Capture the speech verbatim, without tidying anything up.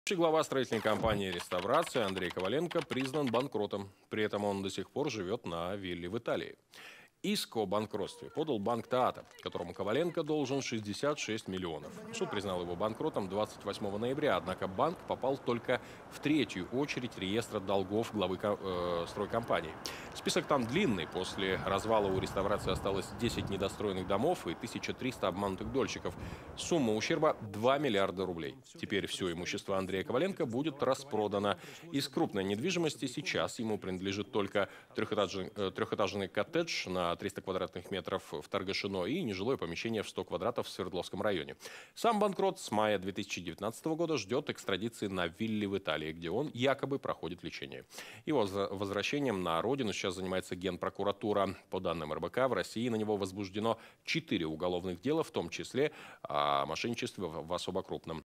Глава строительной компании «Реставрация» Андрей Коваленко признан банкротом. При этом он до сих пор живет на вилле в Италии. Иск о банкротстве подал банк «Таата», которому Коваленко должен шестьдесят шесть миллионов. Суд признал его банкротом двадцать восьмого ноября, однако банк попал только в третью очередь реестра долгов главы э, стройкомпании. Список там длинный. После развала у «Реставрации» осталось десять недостроенных домов и тысяча триста обманутых дольщиков. Сумма ущерба – два миллиарда рублей. Теперь все имущество Андрея Коваленко будет распродано. Из крупной недвижимости сейчас ему принадлежит только трехэтажный, э, трехэтажный коттедж на триста квадратных метров в Торгашино и нежилое помещение в сто квадратов в Свердловском районе. Сам банкрот с мая две тысячи девятнадцатого года ждет экстрадиции на вилле в Италии, где он якобы проходит лечение. Его возвращением на родину сейчас занимается Генпрокуратура. По данным эр бэ ка, в России на него возбуждено четыре уголовных дела, в том числе о мошенничестве в особо крупном